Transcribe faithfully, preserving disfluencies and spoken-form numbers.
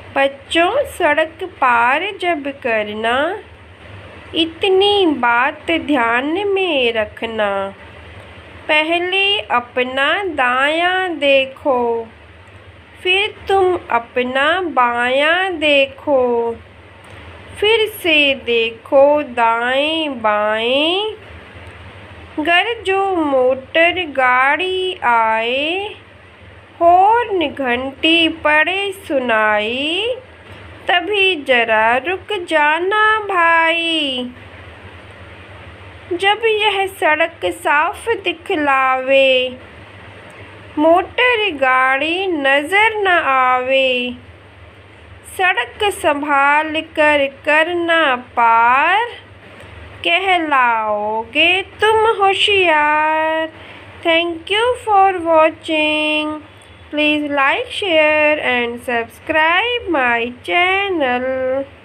बच्चों, सड़क पार जब करना, इतनी बात ध्यान में रखना। पहले अपना दायां देखो, फिर तुम अपना बायां देखो, फिर से देखो दाएं बाएं। गर जो मोटर गाड़ी आए, हॉर्न घंटी पड़े सुनाई, तभी जरा रुक जाना भाई। जब यह सड़क साफ दिखलावे, मोटर गाड़ी नजर न आवे, सड़क संभाल कर करना पार, कहलाओगे तुम होशियार। Thank you for watching. Please like, share and subscribe my channel.